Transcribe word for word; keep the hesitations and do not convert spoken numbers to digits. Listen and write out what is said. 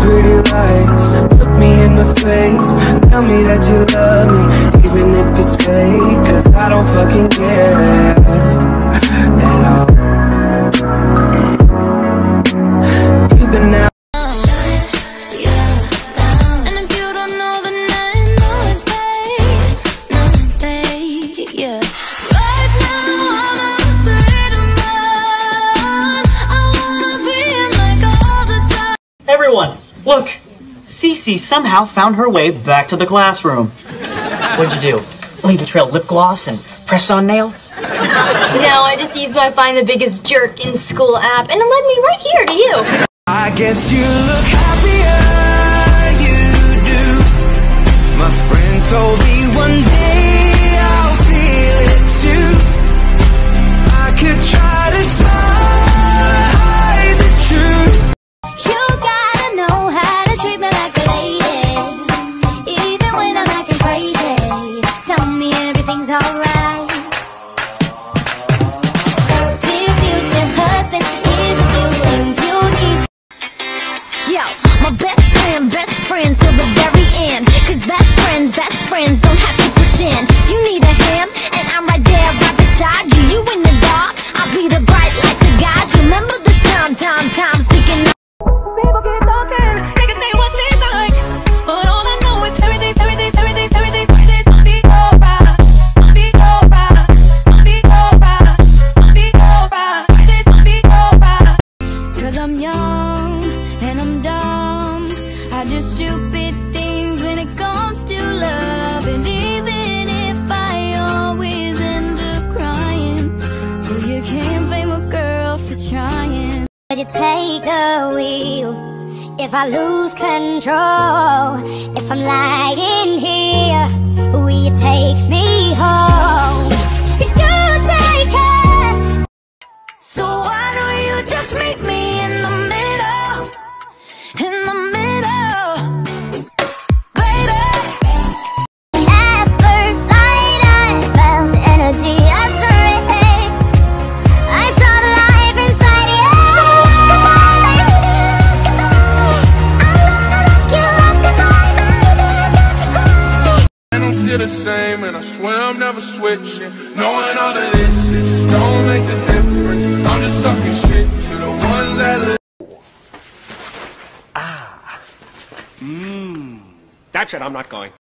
pretty lies, look me in the face, tell me that you love me, even if it's fake, cause I don't fucking care at all. You've been out. Everyone, look! Cece somehow found her way back to the classroom. What'd you do? Leave a trail of lip gloss and press on nails? No, I just used my Find the Biggest Jerk in School app, and it led me right here to you. I guess you look happier, you do. My friends told me one day I'll feel it too. I could try to smile, hide the truth. You gotta know how to treat me like a lady, even when I'm acting crazy. Tell me everything's alright. Dear future husband, here's a few things you need. Yo, my best friend, best friend till the very end. Cause best friends, best friends don't have to pretend. You need a hand, and I'm right there, right beside you. You in the dark, I'll be the bright light to guide you. Remember the time, time, time, sticking up. People keep talking, they can say what they like, but all I know is everything, everything, everything, everything, everything's gonna be alright, gonna be alright, gonna be alright, gonna be alright, it's gonna be alright. Cause I'm young and I'm dumb, I do stupid things when it comes to love, and even if I always end up crying, well, you can't blame a girl for trying. Would you take the wheel if I lose control? If I'm lying here, will you take me home? Could you take it? So why don't you just meet me in the middle? In the middle, baby. At first sight I felt the energy of serenade. I saw the life inside you. And I'm still the same, and I swear I'm never switching. Knowing all of this shit just don't make a difference. I'm just talking shit to the ones that live. Ah. Mmm. That's it, I'm not going.